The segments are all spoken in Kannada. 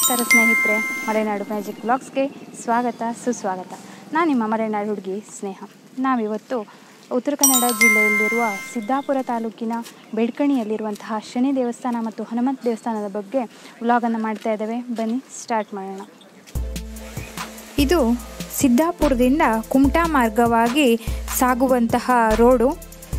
ನಮಸ್ಕಾರ ಸ್ನೇಹಿತರೆ, ಮಲೆನಾಡು ಮ್ಯಾಜಿಕ್ ವ್ಲಾಗ್ಸ್ಗೆ ಸ್ವಾಗತ ಸುಸ್ವಾಗತ. ನಾನು ನಿಮ್ಮ ಮಲೆನಾಡು ಹುಡುಗಿ ಸ್ನೇಹ. ನಾವಿವತ್ತು ಉತ್ತರ ಕನ್ನಡ ಜಿಲ್ಲೆಯಲ್ಲಿರುವ ಸಿದ್ದಾಪುರ ತಾಲೂಕಿನ ಬೇಡ್ಕಣಿಯಲ್ಲಿರುವಂತಹ ಶನಿ ದೇವಸ್ಥಾನ ಮತ್ತು ಹನುಮಂತ ದೇವಸ್ಥಾನದ ಬಗ್ಗೆ ವ್ಲಾಗನ್ನು ಮಾಡ್ತಾ ಇದ್ದೇವೆ. ಬನ್ನಿ ಸ್ಟಾರ್ಟ್ ಮಾಡೋಣ. ಇದು ಸಿದ್ದಾಪುರದಿಂದ ಕುಮಟಾ ಮಾರ್ಗವಾಗಿ ಸಾಗುವಂತಹ ರೋಡು.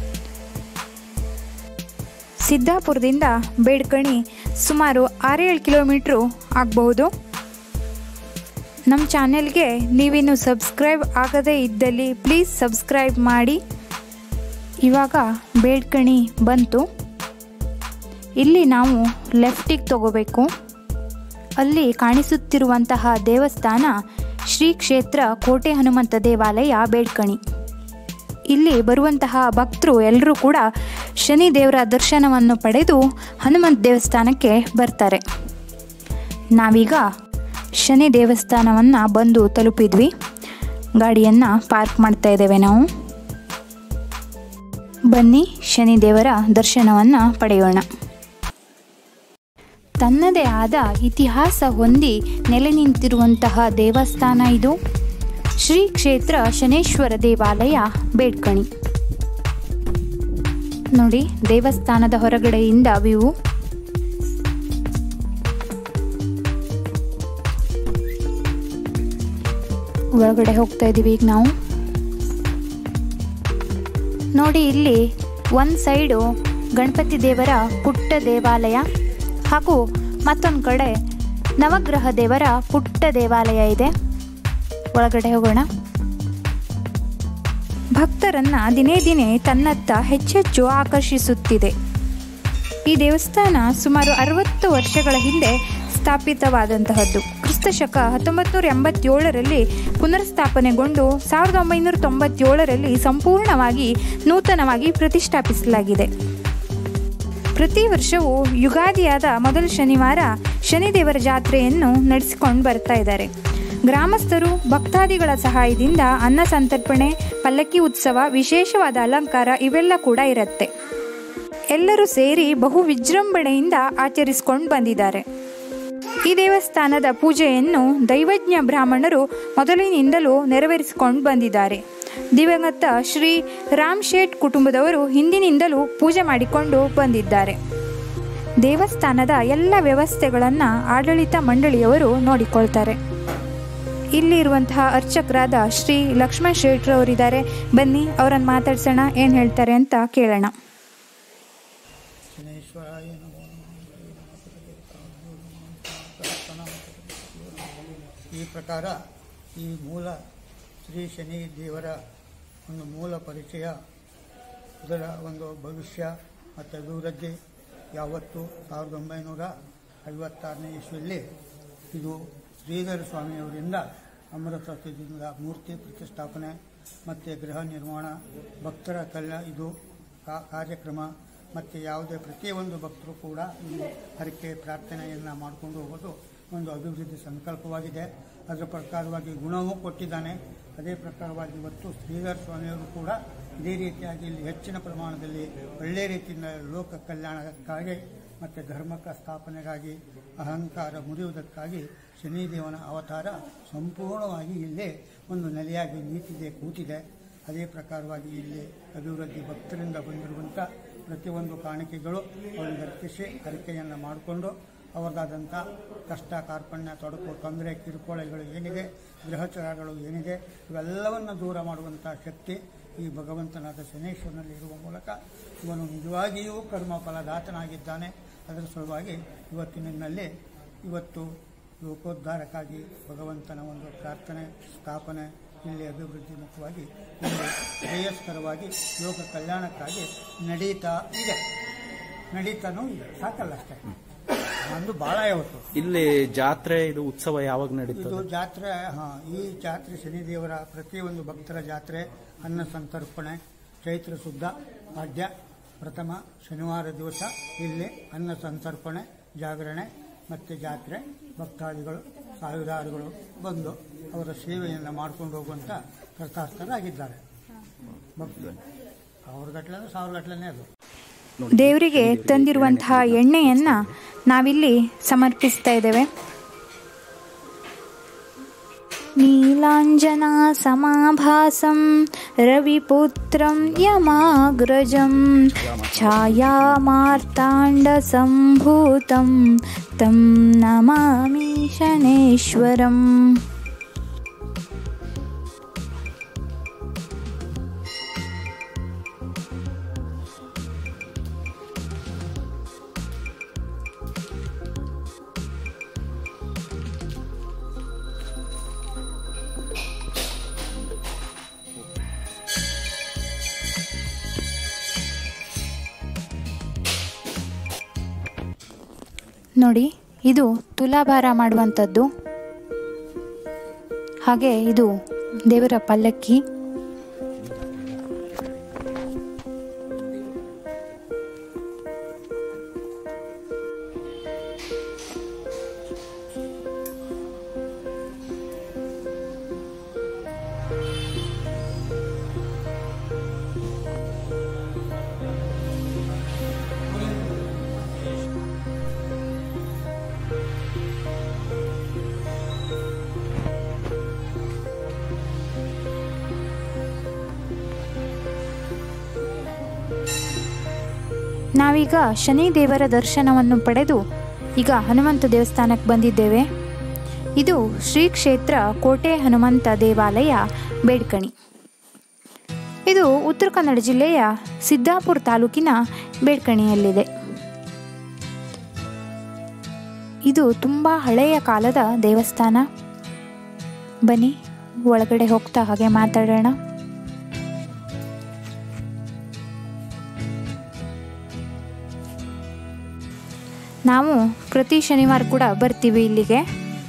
ಸಿದ್ದಾಪುರದಿಂದ ಬೇಡ್ಕಣಿ ಸುಮಾರು 6-7 ಕಿಲೋಮೀಟ್ರು ಆಗಬಹುದು. ನಮ್ಮ ಚಾನೆಲ್ಗೆ ನೀವಿನ್ನು ಸಬ್ಸ್ಕ್ರೈಬ್ ಆಗದೇ ಇದ್ದಲ್ಲಿ ಪ್ಲೀಸ್ ಸಬ್ಸ್ಕ್ರೈಬ್ ಮಾಡಿ. ಇವಾಗ ಬೇಡ್ಕಣಿ ಬಂತು. ಇಲ್ಲಿ ನಾವು ಲೆಫ್ಟಿಗೆ ತಗೋಬೇಕು. ಅಲ್ಲಿ ಕಾಣಿಸುತ್ತಿರುವಂತಹ ದೇವಸ್ಥಾನ ಶ್ರೀ ಕ್ಷೇತ್ರ ಕೋಟೆ ಹನುಮಂತ ದೇವಾಲಯ ಬೇಡ್ಕಣಿ. ಇಲ್ಲಿ ಬರುವಂತಹ ಭಕ್ತರು ಎಲ್ಲರೂ ಕೂಡ ಶನಿ ದೇವರ ದರ್ಶನವನ್ನು ಪಡೆದು ಹನುಮಂತ ದೇವಸ್ಥಾನಕ್ಕೆ ಬರ್ತಾರೆ. ನಾವೀಗ ಶನಿ ದೇವಸ್ಥಾನವನ್ನು ಬಂದು ತಲುಪಿದ್ವಿ. ಗಾಡಿಯನ್ನು ಪಾರ್ಕ್ ಮಾಡ್ತಾ ಇದ್ದೇವೆ ನಾವು. ಬನ್ನಿ ಶನಿ ದೇವರ ದರ್ಶನವನ್ನು ಪಡೆಯೋಣ. ತನ್ನದೇ ಆದ ಇತಿಹಾಸ ಹೊಂದಿ ನೆಲೆ ನಿಂತಿರುವಂತಹ ದೇವಸ್ಥಾನ ಇದು. ಶ್ರೀ ಕ್ಷೇತ್ರ ಶನೇಶ್ವರ ದೇವಾಲಯ ಬೇಡ್ಕಣಿ. ನೋಡಿ, ದೇವಸ್ಥಾನದ ಹೊರಗಡೆಯಿಂದ ವ್ಯೂ. ಒಳಗಡೆ ಹೋಗ್ತಾ ಇದ್ದೀವಿ ಈಗ ನಾವು. ನೋಡಿ, ಇಲ್ಲಿ ಒಂದು ಸೈಡು ಗಣಪತಿ ದೇವರ ಪುಟ್ಟ ದೇವಾಲಯ ಹಾಗೂ ಮತ್ತೊಂದು ಕಡೆ ನವಗ್ರಹ ದೇವರ ಪುಟ್ಟ ದೇವಾಲಯ ಇದೆ. ಒಳಗಡೆ ಹೋಗೋಣ. ಭಕ್ತರನ್ನ ದಿನೇ ದಿನೇ ತನ್ನತ್ತ ಹೆಚ್ಚೆಚ್ಚು ಆಕರ್ಷಿಸುತ್ತಿದೆ. ಈ ದೇವಸ್ಥಾನ ಸುಮಾರು 60 ವರ್ಷಗಳ ಹಿಂದೆ ಸ್ಥಾಪಿತವಾದಂತಹದ್ದು. ಕ್ರಿಸ್ತಶಕ 1987ರಲ್ಲಿ ಪುನರ್ಸ್ಥಾಪನೆಗೊಂಡು 1997ರಲ್ಲಿ ಸಂಪೂರ್ಣವಾಗಿ ನೂತನವಾಗಿ ಪ್ರತಿಷ್ಠಾಪಿಸಲಾಗಿದೆ. ಪ್ರತಿ ವರ್ಷವೂ ಯುಗಾದಿಯಾದ ಮೊದಲ ಶನಿವಾರ ಶನಿದೇವರ ಜಾತ್ರೆಯನ್ನು ನಡೆಸಿಕೊಂಡು ಬರ್ತಾ ಇದ್ದಾರೆ. ಗ್ರಾಮಸ್ಥರು ಭಕ್ತಾದಿಗಳ ಸಹಾಯದಿಂದ ಅನ್ನ ಸಂತರ್ಪಣೆ, ಪಲ್ಲಕ್ಕಿ ಉತ್ಸವ, ವಿಶೇಷವಾದ ಅಲಂಕಾರ ಇವೆಲ್ಲ ಕೂಡ ಇರುತ್ತೆ. ಎಲ್ಲರೂ ಸೇರಿ ಬಹು ವಿಜೃಂಭಣೆಯಿಂದ ಆಚರಿಸಿಕೊಂಡು ಬಂದಿದ್ದಾರೆ. ಈ ದೇವಸ್ಥಾನದ ಪೂಜೆಯನ್ನು ದೈವಜ್ಞ ಬ್ರಾಹ್ಮಣರು ಮೊದಲಿನಿಂದಲೂ ನೆರವೇರಿಸಿಕೊಂಡು ಬಂದಿದ್ದಾರೆ. ದಿವಂಗತ ಶ್ರೀ ರಾಮ್ ಶೇಟ್ ಕುಟುಂಬದವರು ಹಿಂದಿನಿಂದಲೂ ಪೂಜೆ ಮಾಡಿಕೊಂಡು ಬಂದಿದ್ದಾರೆ. ದೇವಸ್ಥಾನದ ಎಲ್ಲ ವ್ಯವಸ್ಥೆಗಳನ್ನು ಆಡಳಿತ ಮಂಡಳಿಯವರು ನೋಡಿಕೊಳ್ತಾರೆ. ಇಲ್ಲಿ ಇರುವಂತಹ ಅರ್ಚಕರಾದ ಶ್ರೀ ಲಕ್ಷ್ಮಣ್ ಶೇಟ್ರವರಿದ್ದಾರೆ. ಬನ್ನಿ ಅವರನ್ನು ಮಾತಾಡ್ಸೋಣ, ಏನು ಹೇಳ್ತಾರೆ ಅಂತ ಕೇಳೋಣ. ಈ ಪ್ರಕಾರ ಈ ಮೂಲ ಶ್ರೀ ಶನಿ ದೇವರ ಒಂದು ಮೂಲ ಪರಿಚಯ, ಇದರ ಒಂದು ಭವಿಷ್ಯ ಮತ್ತು ಅಭಿವೃದ್ಧಿ ಯಾವತ್ತು 1956ನೇ ಇಸ್ವಿಯಲ್ಲಿ ಇದು ಶ್ರೀಧರ ಸ್ವಾಮಿಯವರಿಂದ ಅಮೃತದಿಂದ ಮೂರ್ತಿ ಪ್ರತಿಷ್ಠಾಪನೆ ಮತ್ತು ಗೃಹ ನಿರ್ಮಾಣ, ಭಕ್ತರ ಇದು ಕಾರ್ಯಕ್ರಮ ಮತ್ತು ಯಾವುದೇ ಪ್ರತಿಯೊಂದು ಭಕ್ತರು ಕೂಡ ಇಲ್ಲಿ ಹರಕೆ ಪ್ರಾರ್ಥನೆಯನ್ನು ಮಾಡಿಕೊಂಡು ಹೋಗೋದು ಒಂದು ಅಭಿವೃದ್ಧಿ ಸಂಕಲ್ಪವಾಗಿದೆ. ಅದರ ಪ್ರಕಾರವಾಗಿ ಗುಣವೂ ಕೊಟ್ಟಿದ್ದಾನೆ. ಅದೇ ಪ್ರಕಾರವಾಗಿ ಇವತ್ತು ಶ್ರೀಧರ ಸ್ವಾಮಿಯವರು ಕೂಡ ಇದೇ ರೀತಿಯಾಗಿ ಇಲ್ಲಿ ಹೆಚ್ಚಿನ ಪ್ರಮಾಣದಲ್ಲಿ ಒಳ್ಳೆಯ ರೀತಿಯಿಂದ ಲೋಕ ಕಲ್ಯಾಣಕ್ಕಾಗಿ ಮತ್ತು ಧರ್ಮಕ ಸ್ಥಾಪನೆಗಾಗಿ, ಅಹಂಕಾರ ಮುರಿಯುವುದಕ್ಕಾಗಿ ಶನಿದೇವನ ಅವತಾರ ಸಂಪೂರ್ಣವಾಗಿ ಇಲ್ಲೇ ಒಂದು ನೆಲೆಯಾಗಿ ನಿಂತಿದೆ, ಕೂತಿದೆ. ಅದೇ ಪ್ರಕಾರವಾಗಿ ಇಲ್ಲಿ ಅಭಿವೃದ್ಧಿ ಭಕ್ತರಿಂದ ಬಂದಿರುವಂಥ ಪ್ರತಿಯೊಂದು ಕಾಣಿಕೆಗಳು ಅವರಿಗೆ ಅರ್ಪಿಸಿ ಹರಕೆಯನ್ನು ಮಾಡಿಕೊಂಡು ಅವರದಾದಂಥ ಕಷ್ಟ ಕಾರ್ಪಣ್ಯ, ತೊಡಕು, ತೊಂದರೆ, ಕಿರುಕುಳಗಳು ಏನಿದೆ, ಗ್ರಹಚಾರಗಳು ಏನಿದೆ, ಇವೆಲ್ಲವನ್ನು ದೂರ ಮಾಡುವಂಥ ಶಕ್ತಿ ಈ ಭಗವಂತನಾದ ಶನೇಶ್ವರನಲ್ಲಿ ಇರುವ ಮೂಲಕ ಇವನು ನಿಜವಾಗಿಯೂ ಕರ್ಮ ಫಲದಾತನಾಗಿದ್ದಾನೆ. ಅದರ ಸಲುವಾಗಿ ಇವತ್ತಿನಲ್ಲಿ ಇವತ್ತು ಲೋಕೋದ್ಧಾರಕ್ಕಾಗಿ ಭಗವಂತನ ಒಂದು ಪ್ರಾರ್ಥನೆ, ಸ್ಥಾಪನೆ ಇಲ್ಲಿ ಅಭಿವೃದ್ಧಿ ಮುಖವಾಗಿ ಇಲ್ಲಿ ಶ್ರೇಯಸ್ಕರವಾಗಿ ಲೋಕ ಕಲ್ಯಾಣಕ್ಕಾಗಿ ನಡೀತಾನೂ ಇದೆ. ಸಾಕಲ್ಲ ಅಷ್ಟೇ, ಒಂದು ಭಾಳ ಯಾವತ್ತು ಇಲ್ಲಿ ಜಾತ್ರೆ, ಇದು ಉತ್ಸವ ಯಾವಾಗ ನಡೀತದೆ? ಇದು ಜಾತ್ರೆ, ಈ ಜಾತ್ರೆ ಶನಿದೇವರ ಪ್ರತಿಯೊಂದು ಭಕ್ತರ ಜಾತ್ರೆ, ಅನ್ನ ಸಂತರ್ಪಣೆ ಚೈತ್ರ ಶುದ್ಧ ಪಾಡ್ಯ ಪ್ರಥಮ ಶನಿವಾರ ದಿವಸ ಇಲ್ಲಿ ಅನ್ನ ಸಂತರ್ಪಣೆ, ಜಾಗರಣೆ ಮತ್ತು ಜಾತ್ರೆ. ಭಕ್ತಾದಿಗಳು ಸಾವಿರಾರುಗಳು ಬಂದು ಅವರ ಸೇವೆಯನ್ನು ಮಾಡಿಕೊಂಡು ಹೋಗುವಂಥ ಕೃತಾರ್ಥರಾಗಿದ್ದಾರೆ. ಭಕ್ತರು ಅವ್ರಗಟ್ಲೆ 1000 ಗಟ್ಟಲೆ ಅದು. ದೇವರಿಗೆ ತಂದಿರುವಂತಹ ಎಣ್ಣೆಯನ್ನು ನಾವಿಲ್ಲಿ ಸಮರ್ಪಿಸ್ತಾ ಇದ್ದೇವೆ. नीलाञ्जनासमाभासं रविपुत्रं यमाग्रजं छायामार्ताण्डसम्भूतं तं नमामि शनेश्वरम्। ನೋಡಿ, ಇದು ತುಲಾಭಾರ ಮಾಡುವಂಥದ್ದು. ಹಾಗೆ ಇದು ದೇವರ ಪಲ್ಲಕ್ಕಿ. ನಾವೀಗ ಶನಿದೇವರ ದರ್ಶನವನ್ನು ಪಡೆದು ಈಗ ಹನುಮಂತ ದೇವಸ್ಥಾನಕ್ಕೆ ಬಂದಿದ್ದೇವೆ. ಇದು ಶ್ರೀ ಕ್ಷೇತ್ರ ಕೋಟೆ ಹನುಮಂತ ದೇವಾಲಯ ಬೇಡ್ಕಣಿ. ಇದು ಉತ್ತರ ಕನ್ನಡ ಜಿಲ್ಲೆಯ ಸಿದ್ದಾಪುರ ತಾಲೂಕಿನ ಬೇಡ್ಕಣಿಯಲ್ಲಿದೆ. ಇದು ತುಂಬ ಹಳೆಯ ಕಾಲದ ದೇವಸ್ಥಾನ. ಬನ್ನಿ ಒಳಗಡೆ ಹೋಗ್ತಾ ಹಾಗೆ ಮಾತಾಡೋಣ. ನಾವು ಪ್ರತಿ ಶನಿವಾರ ಕೂಡ ಬರ್ತೀವಿ ಇಲ್ಲಿಗೆ.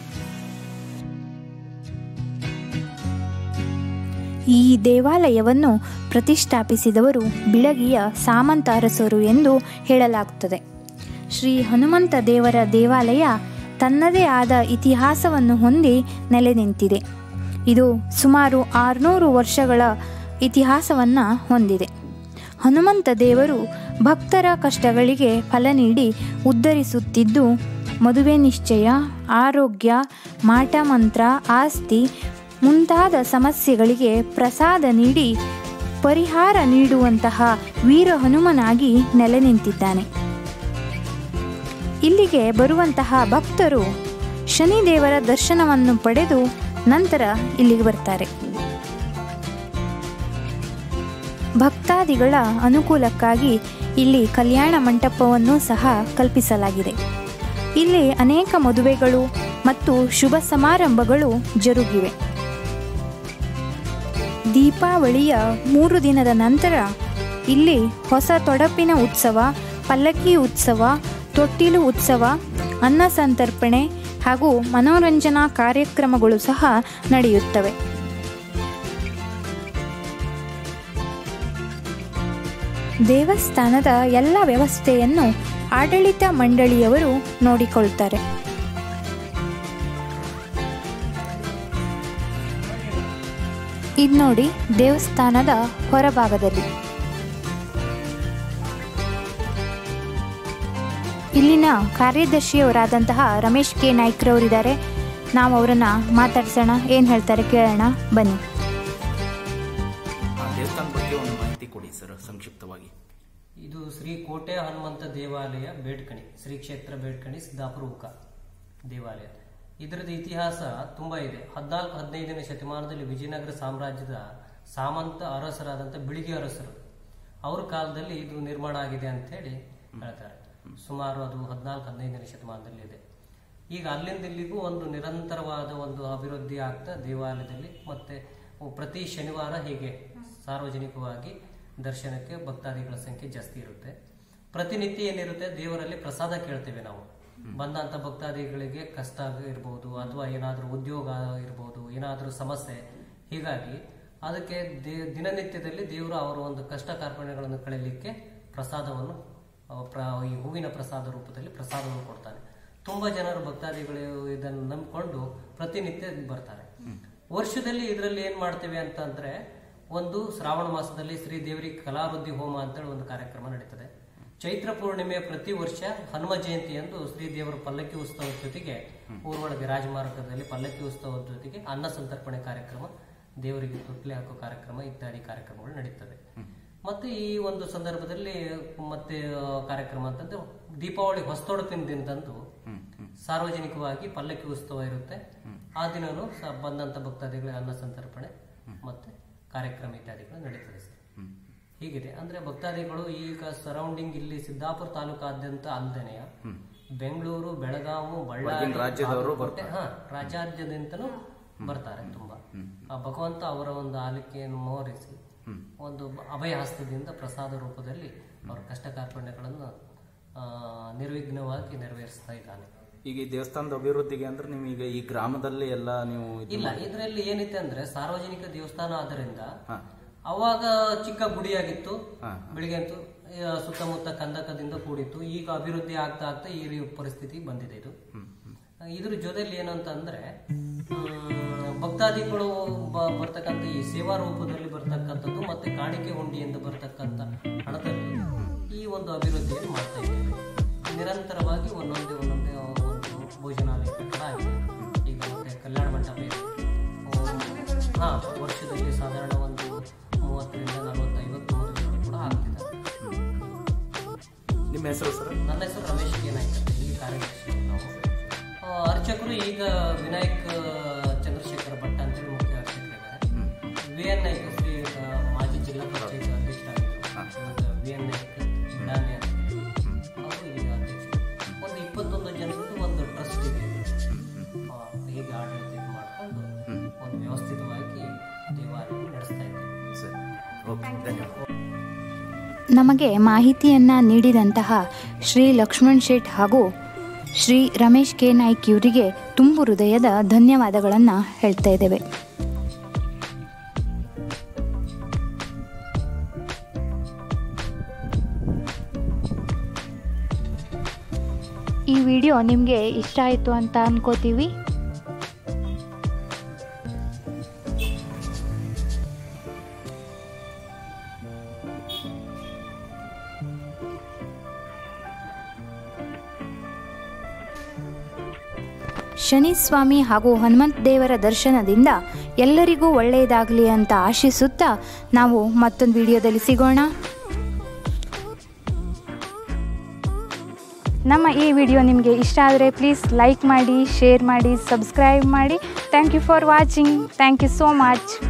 ಈ ದೇವಾಲಯವನ್ನು ಪ್ರತಿಷ್ಠಾಪಿಸಿದವರು ಬಿಳಗಿಯ ಸಾಮಂತ ಅರಸರು ಎಂದು ಹೇಳಲಾಗುತ್ತದೆ. ಶ್ರೀ ಹನುಮಂತ ದೇವರ ದೇವಾಲಯ ತನ್ನದೇ ಆದ ಇತಿಹಾಸವನ್ನು ಹೊಂದಿ ನೆಲೆ ನಿಂತಿದೆ. ಇದು ಸುಮಾರು 600 ವರ್ಷಗಳ ಇತಿಹಾಸವನ್ನು ಹೊಂದಿದೆ. ಹನುಮಂತ ದೇವರು ಭಕ್ತರ ಕಷ್ಟಗಳಿಗೆ ಫಲ ನೀಡಿ ಉದ್ಧರಿಸುತ್ತಿದ್ದು, ಮದುವೆ ನಿಶ್ಚಯ, ಆರೋಗ್ಯ, ಮಾಟಮಂತ್ರ, ಆಸ್ತಿ ಮುಂತಾದ ಸಮಸ್ಯೆಗಳಿಗೆ ಪ್ರಸಾದ ನೀಡಿ ಪರಿಹಾರ ನೀಡುವಂತಹ ವೀರ ಹನುಮನಾಗಿ ನೆಲೆ ನಿಂತಿದ್ದಾನೆ. ಇಲ್ಲಿಗೆ ಬರುವಂತಹ ಭಕ್ತರು ಶನಿದೇವರ ದರ್ಶನವನ್ನು ಪಡೆದು ನಂತರ ಇಲ್ಲಿಗೆ ಬರ್ತಾರೆ. ಭಕ್ತಾದಿಗಳ ಅನುಕೂಲಕ್ಕಾಗಿ ಇಲ್ಲಿ ಕಲ್ಯಾಣ ಮಂಟಪವನ್ನು ಸಹ ಕಲ್ಪಿಸಲಾಗಿದೆ. ಇಲ್ಲಿ ಅನೇಕ ಮದುವೆಗಳು ಮತ್ತು ಶುಭ ಸಮಾರಂಭಗಳು ಜರುಗಿವೆ. ದೀಪಾವಳಿಯ 3 ದಿನದ ನಂತರ ಇಲ್ಲಿ ಹೊಸ ತೊಡಪಿನ ಉತ್ಸವ, ಪಲ್ಲಕ್ಕಿ ಉತ್ಸವ, ತೊಟ್ಟಿಲು ಉತ್ಸವ, ಅನ್ನ ಸಂತರ್ಪಣೆ ಹಾಗೂ ಮನೋರಂಜನಾ ಕಾರ್ಯಕ್ರಮಗಳು ಸಹ ನಡೆಯುತ್ತವೆ. ದೇವಸ್ಥಾನದ ಎಲ್ಲ ವ್ಯವಸ್ಥೆಯನ್ನು ಆಡಳಿತ ಮಂಡಳಿಯವರು ನೋಡಿಕೊಳ್ತಾರೆ. ಇದು ನೋಡಿ, ದೇವಸ್ಥಾನದ ಹೊರಭಾಗದಲ್ಲಿ ಇಲ್ಲಿನ ಕಾರ್ಯದರ್ಶಿಯವರಾದಂತಹ ರಮೇಶ್ ಕೆ ನಾಯ್ಕರವರಿದ್ದಾರೆ. ನಾವು ಅವರನ್ನ ಮಾತಾಡ್ಸೋಣ, ಏನು ಹೇಳ್ತಾರೆ ಕೇಳೋಣ ಬನ್ನಿ. ದೇವಸ್ಥಾನ ಬಗ್ಗೆ ಒಂದು ಮಾಹಿತಿ ಕೊಡಿ ಸರ್ ಸಂಕ್ಷಿಪ್ತವಾಗಿ. ಇದು ಶ್ರೀ ಕೋಟೆ ಹನುಮಂತ ದೇವಾಲಯ ಬೇಡ್ಕಣಿ, ಶ್ರೀ ಕ್ಷೇತ್ರ ಬೇಡ್ಕಣಿ ಸಿದ್ದಾಪುರ ಉಕ ದೇವಾಲಯ. ಇದರದ ಇತಿಹಾಸ ತುಂಬಾ ಇದೆ. 14-15ನೇ ಶತಮಾನದಲ್ಲಿ ವಿಜಯನಗರ ಸಾಮ್ರಾಜ್ಯದ ಸಾಮಂತ ಅರಸರಾದಂಥ ಬಿಳಿಗಿ ಅರಸರು ಅವ್ರ ಕಾಲದಲ್ಲಿ ಇದು ನಿರ್ಮಾಣ ಆಗಿದೆ ಅಂತ ಹೇಳಿ ಹೇಳ್ತಾರೆ. ಸುಮಾರು ಅದು 14-15ನೇ ಶತಮಾನದಲ್ಲಿ ಇದೆ. ಈಗ ಅಲ್ಲಿಂದ ಇಲ್ಲಿಗೂ ಒಂದು ನಿರಂತರವಾದ ಒಂದು ಅಭಿವೃದ್ಧಿ ಆಗ್ತಾ ದೇವಾಲಯದಲ್ಲಿ ಮತ್ತೆ ಪ್ರತಿ ಶನಿವಾರ ಹೀಗೆ ಸಾರ್ವಜನಿಕವಾಗಿ ದರ್ಶನಕ್ಕೆ ಭಕ್ತಾದಿಗಳ ಸಂಖ್ಯೆ ಜಾಸ್ತಿ ಇರುತ್ತೆ. ಪ್ರತಿನಿತ್ಯ ಏನಿರುತ್ತೆ, ದೇವರಲ್ಲಿ ಪ್ರಸಾದ ಕೇಳ್ತೇವೆ ನಾವು. ಬಂದಂತ ಭಕ್ತಾದಿಗಳಿಗೆ ಕಷ್ಟ ಇರ್ಬೋದು ಅಥವಾ ಏನಾದ್ರೂ ಉದ್ಯೋಗ ಇರ್ಬೋದು, ಏನಾದ್ರೂ ಸಮಸ್ಯೆ, ಹೀಗಾಗಿ ಅದಕ್ಕೆ ದಿನನಿತ್ಯದಲ್ಲಿ ದೇವರು ಅವರ ಒಂದು ಕಷ್ಟ ಕಾರ್ಪಣ್ಯಗಳನ್ನು ಕಳೆಯಲಿಕ್ಕೆ ಪ್ರಸಾದವನ್ನು ಈ ಹೂವಿನ ಪ್ರಸಾದ ರೂಪದಲ್ಲಿ ಪ್ರಸಾದವನ್ನು ಕೊಡ್ತಾನೆ. ತುಂಬಾ ಜನರು ಭಕ್ತಾದಿಗಳು ಇದನ್ನು ನಂಬಿಕೊಂಡು ಪ್ರತಿನಿತ್ಯ ಬರ್ತಾರೆ. ವರ್ಷದಲ್ಲಿ ಇದರಲ್ಲಿ ಏನ್ ಮಾಡ್ತೇವೆ ಅಂತಂದ್ರೆ, ಒಂದು ಶ್ರಾವಣ ಮಾಸದಲ್ಲಿ ಶ್ರೀ ದೇವರಿಗೆ ಕಲಾವೃದ್ಧಿ ಹೋಮ ಅಂತೇಳಿ ಒಂದು ಕಾರ್ಯಕ್ರಮ ನಡೀತದೆ. ಚೈತ್ರ ಪೂರ್ಣಿಮೆಯ ಪ್ರತಿ ವರ್ಷ ಹನುಮ ಜಯಂತಿಯಂದು ಶ್ರೀದೇವರ ಪಲ್ಲಕ್ಕಿ ಉತ್ಸವದ ಜೊತೆಗೆ ಊರೊಳಗೆ ರಾಜಮಾರ್ಗದಲ್ಲಿ ಪಲ್ಲಕ್ಕಿ ಉತ್ಸವದ ಜೊತೆಗೆ ಅನ್ನ ಸಂತರ್ಪಣೆ ಕಾರ್ಯಕ್ರಮ, ದೇವರಿಗೆ ತೊಟ್ಲೆ ಹಾಕೋ ಕಾರ್ಯಕ್ರಮ ಇತ್ಯಾದಿ ಕಾರ್ಯಕ್ರಮಗಳು ನಡೀತವೆ. ಮತ್ತೆ ಈ ಒಂದು ಸಂದರ್ಭದಲ್ಲಿ ಮತ್ತೆ ಕಾರ್ಯಕ್ರಮ ಅಂತಂದ್ರೆ ದೀಪಾವಳಿ ಹೊಸತೊಡಪಿನ ದಿನದಂದು ಸಾರ್ವಜನಿಕವಾಗಿ ಪಲ್ಲಕ್ಕಿ ಉತ್ಸವ ಇರುತ್ತೆ. ಆ ದಿನನೂ ಬಂದಂತ ಭಕ್ತಾದಿಗಳ ಅನ್ನ ಸಂತರ್ಪಣೆ ಮತ್ತೆ ಕಾರ್ಯಕ್ರಮ ಇತ್ಯಾದಿಗಳು ನಡೀತದೆ ಸರ್. ಹೀಗಿದೆ ಅಂದ್ರೆ ಭಕ್ತಾದಿಗಳು ಈಗ ಸರೌಂಡಿಂಗ್ ಇಲ್ಲಿ ಸಿದ್ದಾಪುರ ತಾಲೂಕಾದ್ಯಂತ ಅಲ್ದೇನೆಯ ಬೆಂಗಳೂರು, ಬೆಳಗಾವಿ, ಬಳ್ಳಾರಿ, ರಾಜ್ಯಾದ್ಯಂತನೂ ಬರ್ತಾರೆ. ತುಂಬಾ ಆ ಭಗವಂತ ಅವರ ಒಂದು ಆಲಿಕೆಯನ್ನು ಮೋರಿಸಿ ಒಂದು ಅಭಯ ಹಸ್ತದಿಂದ ಪ್ರಸಾದ ರೂಪದಲ್ಲಿ ಅವರ ಕಷ್ಟ ಕಾರ್ಪಣ್ಯಗಳನ್ನು ನಿರ್ವಿಘ್ನವಾಗಿ ನೆರವೇರಿಸ್ತಾ ಇದ್ದಾನೆ. ಈಗ ಈ ದೇವಸ್ಥಾನದ ಅಭಿವೃದ್ಧಿಗೆ ಅಂದ್ರೆ ನಿಮಗೆ ಈ ಗ್ರಾಮದಲ್ಲಿ ಎಲ್ಲ ನೀವು ಇಲ್ಲ, ಇದರಲ್ಲಿ ಏನಿದೆ ಅಂದ್ರೆ ಸಾರ್ವಜನಿಕ ದೇವಸ್ಥಾನ ಆದ್ದರಿಂದ ಅವಾಗ ಚಿಕ್ಕ ಗುಡಿಯಾಗಿತ್ತು, ಬೆಳಿಗ್ಗೆ ಅಂತೂ ಸುತ್ತಮುತ್ತ ಕಂದಕದಿಂದ ಕೂಡಿತ್ತು. ಈಗ ಅಭಿವೃದ್ಧಿ ಆಗ್ತಾ ಆಗ್ತಾ ಈ ಪರಿಸ್ಥಿತಿ ಬಂದಿದೆ. ಇದ್ರ ಜೊತೆಲಿ ಏನಂತಂದ್ರೆ ಭಕ್ತಾದಿಗಳು ಬರ್ತಕ್ಕಂಥ ಈ ಸೇವಾ ರೂಪದಲ್ಲಿ ಬರ್ತಕ್ಕಂಥದ್ದು ಮತ್ತೆ ಕಾಣಿಕೆ ಹುಂಡಿಯಿಂದ ಬರ್ತಕ್ಕಂಥ ಹಣದಲ್ಲಿ ಈ ಒಂದು ಅಭಿವೃದ್ಧಿಯನ್ನು ಮಾಡ್ತಾ ಇದ್ದೇವೆ. ನಿರಂತರವಾಗಿ ಒಂದೊಂದೇ ಒಂದು ಭೋಜನಾಲಯ ಕಟ್ಟಡ ಆಗಿದೆ. ಈಗ ಮತ್ತೆ ಕಲ್ಯಾಣ ಮಂಟಪ ಇದೆ. ವರ್ಷದಲ್ಲಿ ಸಾಧಾರಣ ಒಂದು 30-40-50 ಮದುವೆಗಳು ಕೂಡ ಆಗ್ತಿದೆ. ನಿಮ್ಮ ಹೆಸರು ಸರ್? ನನ್ನ ಹೆಸರು ರಮೇಶ್ ಕೆ ನಾಯ್ಕ, ಇಲ್ಲಿ ಕಾರ್ಯದರ್ಶಿ. ನಾವು ಅರ್ಚಕರು ಈಗ ವಿನಾಯಕ್ ಚಂದ್ರಶೇಖರ ಭಟ್ ಅಂತೇಳಿ ಮುಖ್ಯ ಅರ್ಚಕರಿದ್ದಾರೆ. VN ನಾಯ್ಕ ಶ್ರೀ ಮಾಜಿ ಜಿಲ್ಲಾ ಪಂಚಾಯತ್ ಅಧ್ಯಕ್ಷರಾಗಿದ್ದರು. VN ನಾಯ್ಕ ಬಿಡಾನೆ ಅವರು ಈಗ ಅಧ್ಯಕ್ಷರು. ಒಂದು 21 ಜನರದ್ದು ಒಂದು ಟ್ರಸ್ಟ್ ಇದೆ. ಹೀಗೆ ಆಡಳಿತ ಮಾಡಿಕೊಂಡು ಒಂದು ವ್ಯವಸ್ಥಿತವಾಗಿ ದೇವಾಲಯ ನಡೆಸ್ತಾ ಇದ್ದೀವಿ. ನಮಗೆ ಮಾಹಿತಿಯನ್ನು ನೀಡಿದಂತಹ ಶ್ರೀ ಲಕ್ಷ್ಮಣ್ ಶೇಟ್ ಹಾಗೂ ಶ್ರೀ ರಮೇಶ್ ಕೆ ನಾಯ್ಕ್ ಇವರಿಗೆ ತುಂಬು ಹೃದಯದ ಧನ್ಯವಾದಗಳನ್ನು ಹೇಳ್ತಾ ಇದ್ದೇವೆ. ಈ ವಿಡಿಯೋ ನಿಮಗೆ ಇಷ್ಟ ಆಯಿತು ಅಂತ ಅನ್ಕೋತೀವಿ. ಶನಿಸ್ವಾಮಿ ಹಾಗೂ ಹನುಮಂತ ದೇವರ ದರ್ಶನದಿಂದ ಎಲ್ಲರಿಗೂ ಒಳ್ಳೆಯದಾಗಲಿ ಅಂತ ಆಶಿಸುತ್ತಾ ನಾವು ಮತ್ತೊಂದು ವಿಡಿಯೋದಲ್ಲಿ ಸಿಗೋಣ. ನಮ್ಮ ಈ ವಿಡಿಯೋ ನಿಮಗೆ ಇಷ್ಟ ಆದರೆ ಪ್ಲೀಸ್ ಲೈಕ್ ಮಾಡಿ, ಶೇರ್ ಮಾಡಿ, ಸಬ್ಸ್ಕ್ರೈಬ್ ಮಾಡಿ. Thank you for watching. Thank you so much.